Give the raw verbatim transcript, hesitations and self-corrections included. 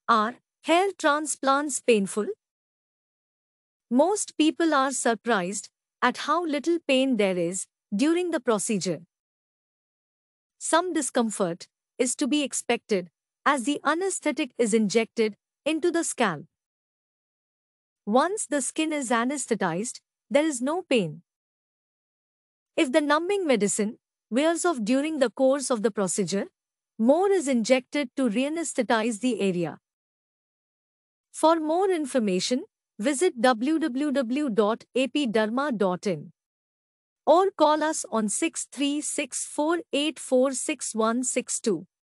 Are hair transplants painful? Most people are surprised at how little pain there is during the procedure. Some discomfort is to be expected as the anesthetic is injected into the scalp. Once the skin is anesthetized, there is no pain. If the numbing medicine wears off during the course of the procedure, more is injected to re-anesthetize the area. For more information, visit w w w dot epiderma dot in or call us on six three six four eight four six one six two.